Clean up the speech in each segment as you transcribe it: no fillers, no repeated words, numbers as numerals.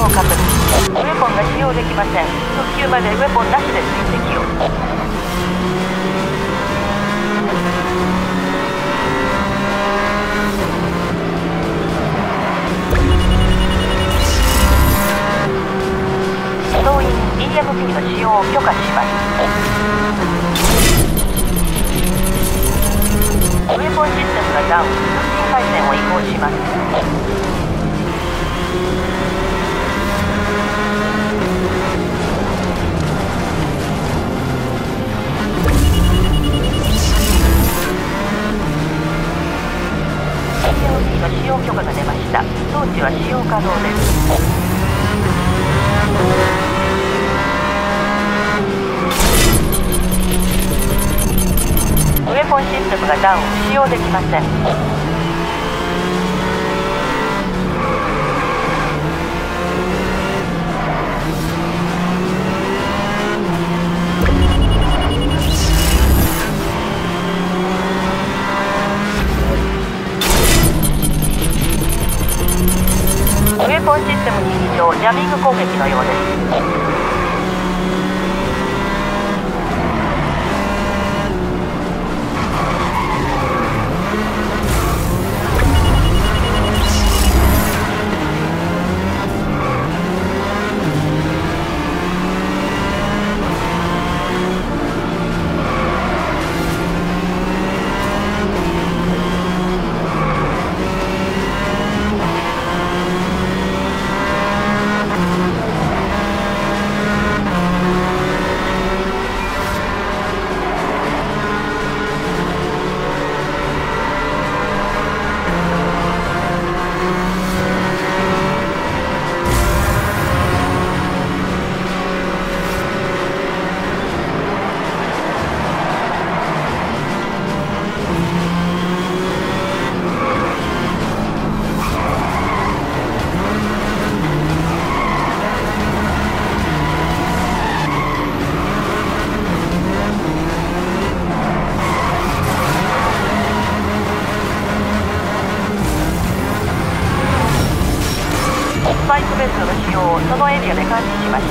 を確認。ウェポンが使用できません。復旧までウェポンなしで追跡を。総員 EMP の使用を許可します。ウェポンシステムがダウン。通信回線を移行します。EMP の使用許可が出ました。装置は使用可能です。ウェポンシステムがダウン。使用できません。ウェポンシステムに異常。ジャミング攻撃のようです。スパイクベストの使用をそのエリアで監視しました。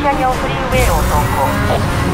キャニオンフリーウェイを走行。